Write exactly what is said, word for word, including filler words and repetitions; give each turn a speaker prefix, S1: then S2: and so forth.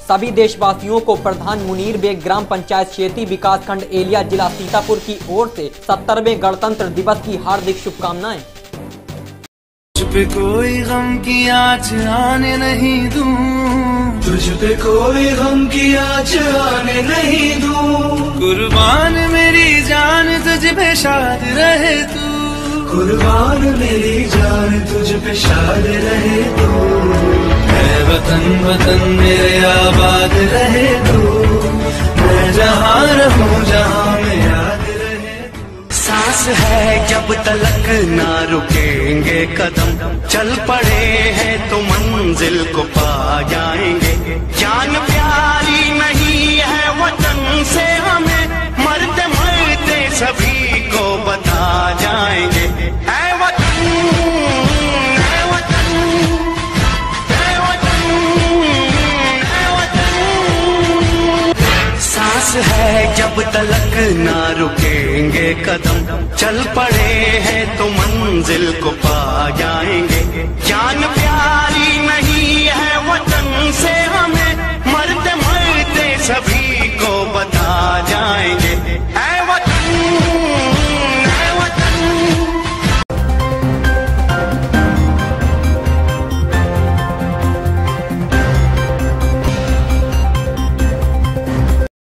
S1: सभी देशवासियों को प्रधान मुनीर बेग ग्राम पंचायत शेती विकास खंड एलिया जिला सीतापुर की ओर से सत्तरवें गणतंत्र दिवस की हार्दिक शुभकामनाएं।
S2: तुझ पे कोई गम की आँच आने नहीं दूं, तुझ पे कोई गम की आँच आने नहीं दूं। कुर्बान मेरी जान तुझ पे शाद रहे तू, कुर्बान मेरी जान तुझ पे शाद रहे तू। है वतन वतन मेरे आबाद रहे तू, मैं जहाँ रहूं जहाँ में याद रहे तू।
S3: सांस है जब तलक ना रुकेंगे कदम, चल पड़े हैं तो मंजिल को पा जाएंगे। जान प्यारी नहीं है वतन से हमें, मरते मरते सभी को बता जाएंगे। ऐ वतन, ऐ वतन, ऐ वतन, ऐ वतन। सांस है जब तलक ना रुकेंगे कदम, चल पड़े हैं तो मंजिल को पा जाएंगे। जान प्यारी